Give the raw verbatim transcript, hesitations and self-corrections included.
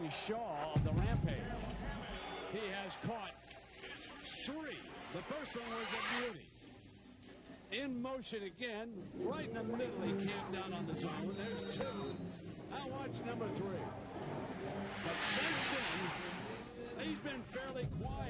Tommy Shaw of the Rampage. He has caught three. The first one was a beauty. In motion again, right in the middle, he camped down on the zone. There's two. Now watch number three. But since then, he's been fairly quiet.